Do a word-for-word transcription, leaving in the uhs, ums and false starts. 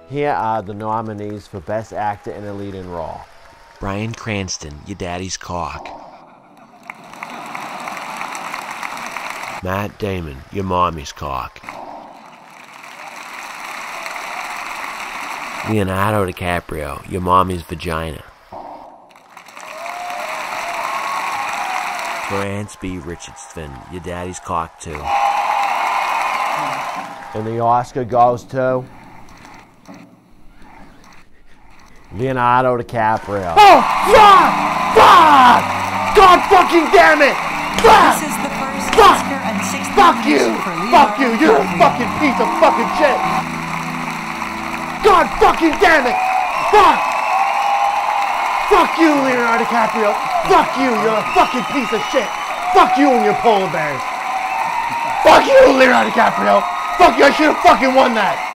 Here are the nominees for Best Actor in a Leading Role. Bryan Cranston, your daddy's cock. Matt Damon, your mommy's cock. Leonardo DiCaprio, your mommy's vagina. Clarence B. Richardson, your daddy's cock too. And the Oscar goes to Leonardo DiCaprio. Oh, fuck! Fuck! God fucking damn it! Fuck! This is the first Fuck! Oscar and sixth Fuck you! nomination for Leonardo Fuck you! You're a DiCaprio. fucking piece of fucking shit! God fucking damn it! Fuck! Fuck you, Leonardo DiCaprio! Fuck you! You're a fucking piece of shit! Fuck you and your polar bears! Fuck you, Leonardo DiCaprio! Fuck you! I should have fucking won that!